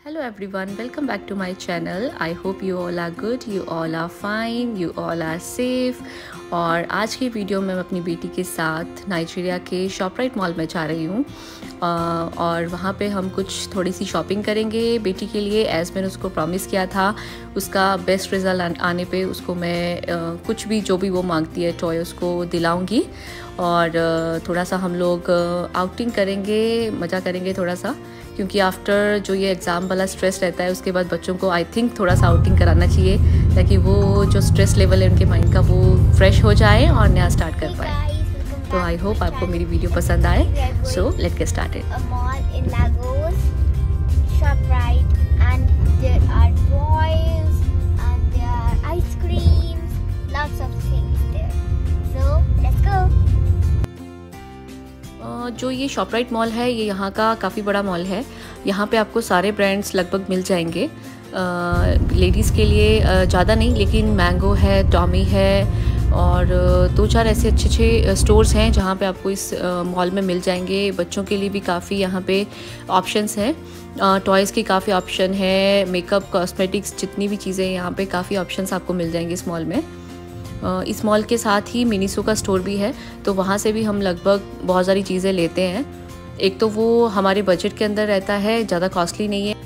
Hello everyone, welcome back to my channel. I hope you all are good, you all are fine, you all are safe. और आज की video में मैं अपनी बेटी के साथ नाइजीरिया के शॉपराइट मॉल में जा रही हूँ और वहाँ पे हम कुछ थोड़ी सी शॉपिंग करेंगे बेटी के लिए। एज़ मैंने उसको प्रॉमिस किया था, उसका बेस्ट रिज़ल्ट आने पे उसको मैं कुछ भी जो भी वो मांगती है टॉय उसको दिलाऊंगी और थोड़ा सा हम लोग आउटिंग करेंगे, मज़ा करेंगे थोड़ा सा, क्योंकि आफ्टर जो ये एग्ज़ाम वाला स्ट्रेस रहता है उसके बाद बच्चों को आई थिंक थोड़ा सा आउटिंग कराना चाहिए ताकि वो जो स्ट्रेस लेवल है उनके माइंड का वो फ्रेश हो जाए और नया स्टार्ट कर पाए। तो आई होप आपको मेरी वीडियो पसंद आए। So let's get started. जो ये शॉपराइट मॉल है ये यहाँ का काफ़ी बड़ा मॉल है। यहाँ पे आपको सारे ब्रांड्स लगभग मिल जाएंगे। लेडीज़ के लिए ज़्यादा नहीं, लेकिन मैंगो है, टॉमी है और दो चार ऐसे अच्छे स्टोर्स हैं जहाँ पे आपको इस मॉल में मिल जाएंगे। बच्चों के लिए भी काफ़ी यहाँ पे ऑप्शंस हैं, टॉयज़ की काफ़ी ऑप्शन है, मेकअप, कॉस्मेटिक्स, जितनी भी चीज़ें यहाँ पे काफ़ी ऑप्शंस आपको मिल जाएंगे इस मॉल में। इस मॉल के साथ ही मिनीसो का स्टोर भी है, तो वहाँ से भी हम लगभग बहुत सारी चीज़ें लेते हैं। एक तो वो हमारे बजट के अंदर रहता है, ज़्यादा कॉस्टली नहीं है।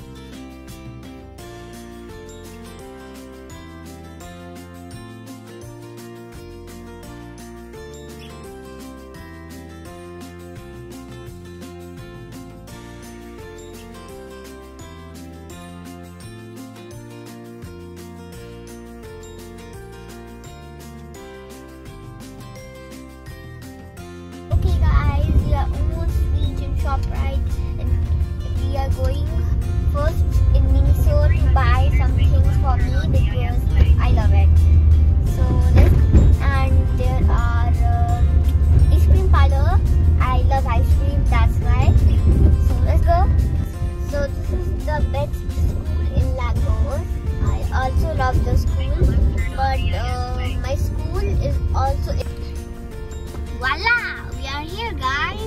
ShopRite, and we are going first in Miniso to buy some things for me because I love it. So let's, and there are ice cream parlor. I love ice cream, that's why. So let's go. So this is the best school in Lagos. I also love the school, but my school is also. Voila! We are here, guys.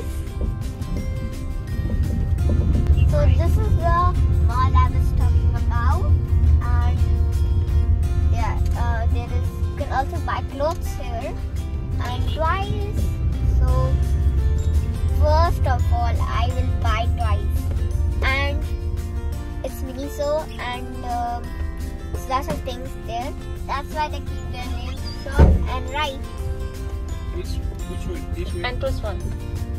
So this is the mall I was talking about, and yeah, there is, you can also buy clothes here and toys. So first of all, I will buy toys, and it's Miniso, and lots of things there. That's why they keep their name shop and right. Which one? This way? And plus one.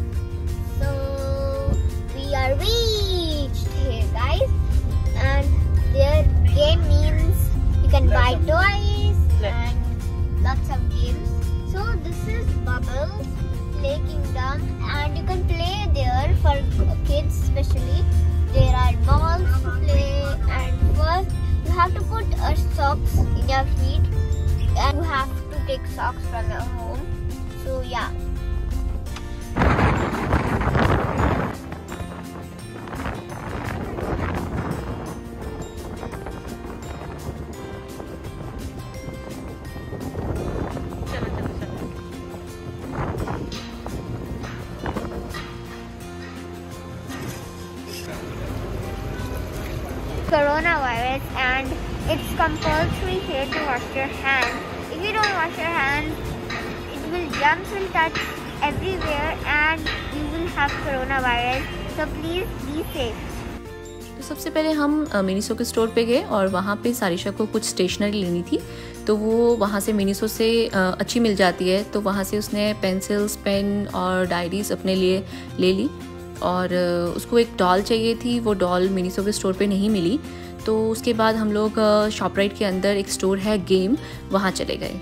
So we are reached here, guys, and their game means you can buy toys and lots of games. So this is Bubbles Play Kingdom, and you can play there for kids especially. There are balls to play, and first you have to put socks in your feet, and you have to take socks from your home. So yeah. Coronavirus, and it's compulsory here to wash your hands. If you don't wash your hands, it will germs will touch everywhere and you will have coronavirus. So please be safe. तो सबसे पहले हम Miniso के store पे गए और वहाँ पे सारिशा को कुछ स्टेशनरी लेनी थी, तो वो वहाँ से मिनीसो से अच्छी मिल जाती है, तो वहाँ से उसने पेंसिल्स, पेन और डायरीज अपने लिए ले ली। और उसको एक डॉल चाहिए थी, वो डॉल मिनीसो के स्टोर पे नहीं मिली, तो उसके बाद हम लोग शॉपराइट के अंदर एक स्टोर है गेम, वहाँ चले गए।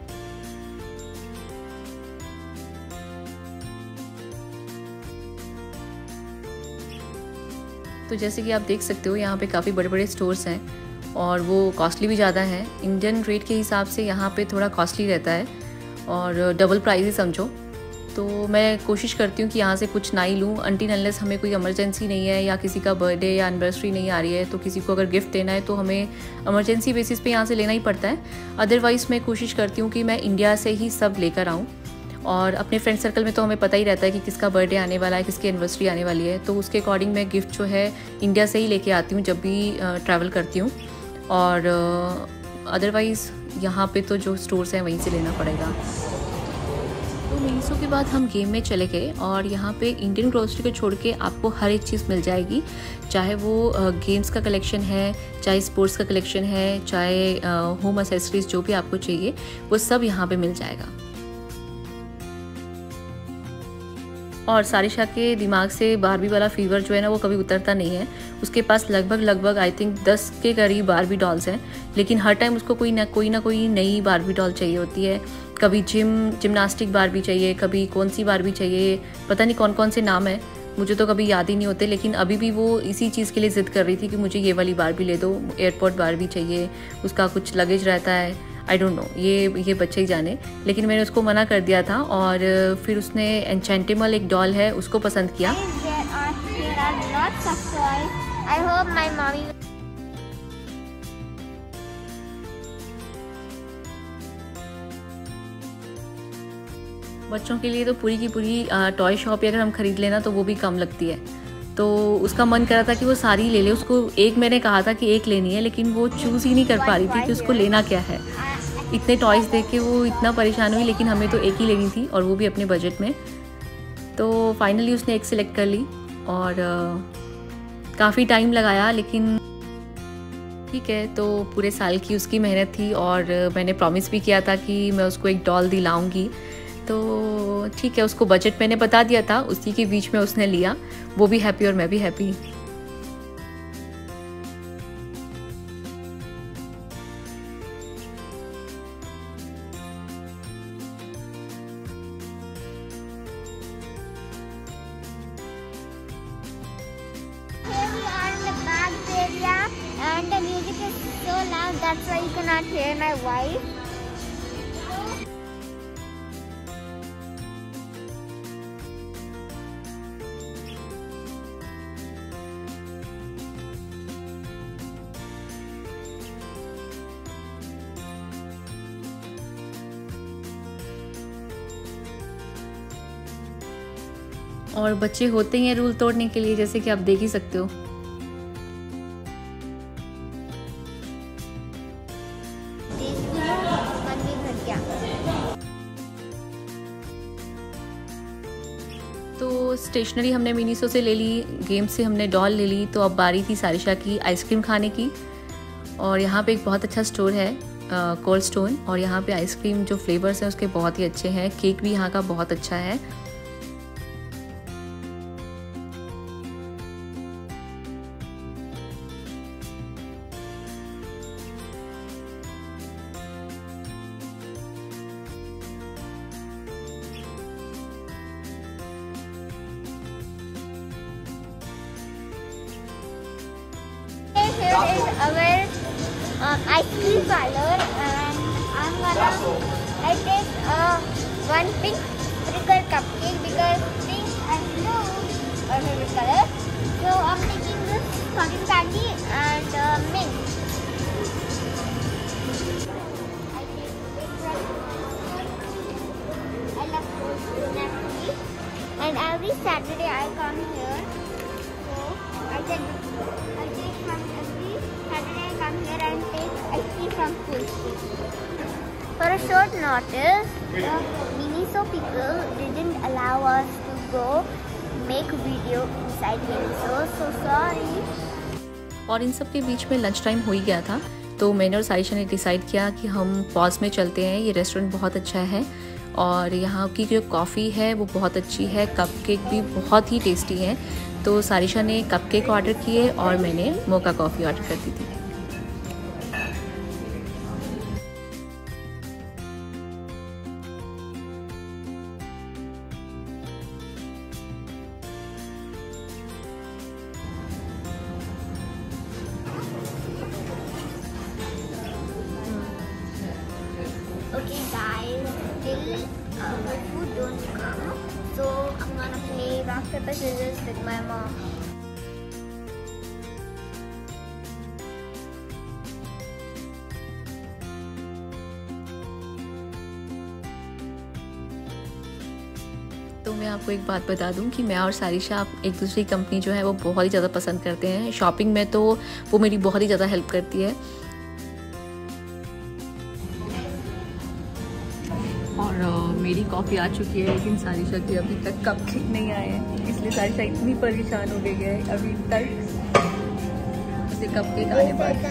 तो जैसे कि आप देख सकते हो यहाँ पे काफ़ी बड़े बड़े स्टोर्स हैं और वो कॉस्टली भी ज़्यादा हैं। इंडियन रेट के हिसाब से यहाँ पे थोड़ा कॉस्टली रहता है और डबल प्राइस ही समझो। तो मैं कोशिश करती हूँ कि यहाँ से कुछ ना ही लूँ, अनटिल अनलेस हमें कोई इमरजेंसी नहीं है या किसी का बर्थडे या एनिवर्सरी नहीं आ रही है, तो किसी को अगर गिफ्ट देना है तो हमें इमरजेंसी बेसिस पे यहाँ से लेना ही पड़ता है। अदरवाइज़ मैं कोशिश करती हूँ कि मैं इंडिया से ही सब लेकर आऊँ। और अपने फ्रेंड सर्कल में तो हमें पता ही रहता है कि किसका बर्थडे आने वाला है, किसकी एनिवर्सरी आने वाली है, तो उसके अकॉर्डिंग मैं गिफ्ट जो है इंडिया से ही लेके आती हूँ जब भी ट्रैवल करती हूँ। और अदरवाइज़ यहाँ पे तो जो स्टोर्स हैं वहीं से लेना पड़ेगा। तो मिनीसो के बाद हम गेम में चले गए और यहाँ पे इंडियन ग्रोसरी को छोड़ के आपको हर एक चीज़ मिल जाएगी, चाहे वो गेम्स का कलेक्शन है, चाहे स्पोर्ट्स का कलेक्शन है, चाहे होम एक्सेसरीज, जो भी आपको चाहिए वो सब यहाँ पे मिल जाएगा। और सारिशा के दिमाग से बारबी वाला फीवर जो है ना वो कभी उतरता नहीं है। उसके पास लगभग आई थिंक 10 के करीब बारबी डॉल्स हैं, लेकिन हर टाइम उसको कोई ना कोई नई बारबी डॉल चाहिए होती है। कभी जिम्नास्टिक बारबी चाहिए, कभी कौन सी बारबी चाहिए, पता नहीं कौन कौन से नाम है, मुझे तो कभी याद ही नहीं होते। लेकिन अभी भी वो इसी चीज़ के लिए ज़िद कर रही थी कि मुझे ये वाली बारबी ले दो, एयरपोर्ट बारबी चाहिए, उसका कुछ लगेज रहता है, आई डोंट नो, ये बच्चे ही जाने। लेकिन मैंने उसको मना कर दिया था और फिर उसने एन्चेंटिमल एक डॉल है उसको पसंद किया। बच्चों के लिए तो पूरी की पूरी टॉय शॉप अगर हम खरीद लेना तो वो भी कम लगती है। तो उसका मन कर रहा था कि वो सारी ले ले। उसको एक मैंने कहा था कि एक लेनी है, लेकिन वो चूज़ ही नहीं कर पा रही थी कि उसको लेना क्या है। इतने टॉयज़ देख के वो इतना परेशान हुई, लेकिन हमें तो एक ही लेनी थी और वो भी अपने बजट में। तो फाइनली उसने एक सिलेक्ट कर ली और काफ़ी टाइम लगाया, लेकिन ठीक है। तो पूरे साल की उसकी मेहनत थी और मैंने प्रॉमिस भी किया था कि मैं उसको एक डॉल दिलाऊंगी। तो ठीक है, उसको बजट मैंने बता दिया था, उसी के बीच में उसने लिया। वो भी हैप्पी और मैं भी happy. And the music is so loud, that's why you cannot hear my voice. और बच्चे होते हैं रूल तोड़ने के लिए, जैसे कि आप देख ही सकते हो। तो स्टेशनरी हमने मिनीसो से ले ली, गेम से हमने डॉल ले ली। तो अब बारी थी सारिशा की आइसक्रीम खाने की। और यहाँ पे एक बहुत अच्छा स्टोर है कोल्ड स्टोन, और यहाँ पे आइसक्रीम जो फ्लेवर्स हैं उसके बहुत ही अच्छे हैं। केक भी यहाँ का बहुत अच्छा है। Here is our ice cream parlor, and I take one pink sprinkle cupcake because pink and blue are favorite colors. So I'm taking this cotton candy and mint. I love cold naturally, and every Saturday I come here. So I take from every Saturday I come here and take ice cream from Cool Street. For a short notice, the Miniso people didn't allow us to go make video inside Miniso, so sorry. और इन सब के बीच में lunch time हो ही गया था, तो मैंने और सारिशा ने डिसाइड किया कि हम पॉज में चलते हैं। ये रेस्टोरेंट बहुत अच्छा है और यहाँ की जो कॉफ़ी है वो बहुत अच्छी है, कपकेक भी बहुत ही टेस्टी है। तो सारिशा ने कपकेक ऑर्डर किए और मैंने मोका कॉफ़ी ऑर्डर कर दी थी। Okay guys, still my food don't come, so I'm gonna play rock paper scissors with my mom. तो मैं आपको एक बात बता दूं कि मैं और सारिशा एक दूसरी कंपनी जो है वो बहुत ही ज़्यादा पसंद करते हैं। शॉपिंग में तो वो मेरी बहुत ही ज़्यादा हेल्प करती है। और मेरी कॉफ़ी आ चुकी है, लेकिन सारिशा के अभी तक कपकेक नहीं आए हैं, इसलिए सारिशा इतनी परेशान हो गई है अभी तक उसे कपकेक आने बाद।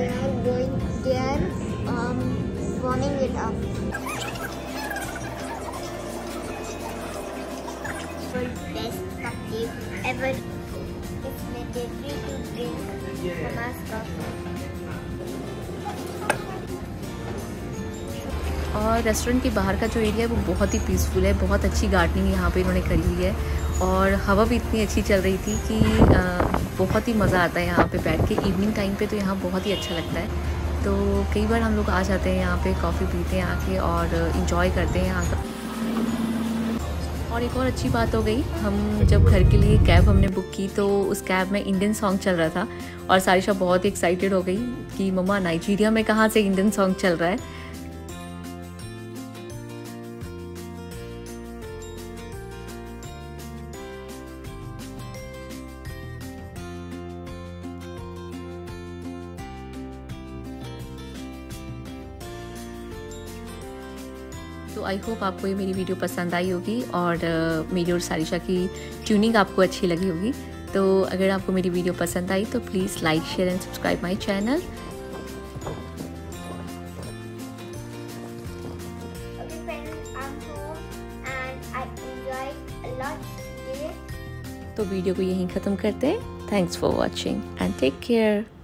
Best cupcake ever. It's mandatory to drink Mama's coffee. और रेस्टोरेंट के बाहर का जो एरिया है वो बहुत ही पीसफुल है, बहुत अच्छी गार्डनिंग यहाँ पे इन्होंने करी हुई है और हवा भी इतनी अच्छी चल रही थी कि बहुत ही मज़ा आता है यहाँ पे बैठ के। इवनिंग टाइम पे तो यहाँ बहुत ही अच्छा लगता है, तो कई बार हम लोग आ जाते हैं यहाँ पे, कॉफ़ी पीते हैं आके और इन्जॉय करते हैं यहाँ का। और एक और अच्छी बात हो गई, हम जब घर के लिए कैब हमने बुक की तो उस कैब में इंडियन सॉन्ग चल रहा था और सारिशा बहुत ही एक्साइटेड हो गई कि मम्मा नाइजीरिया में कहाँ से इंडियन सॉन्ग चल रहा है। तो आई होप आपको ये मेरी वीडियो पसंद आई होगी और मेरी और सारिशा की ट्यूनिंग आपको अच्छी लगी होगी। तो अगर आपको मेरी वीडियो पसंद आई तो please like, share and subscribe my channel. Okay friends, I'm home and I enjoyed a lot today. तो वीडियो को यहीं ख़त्म करते हैं। Thanks for watching and take care.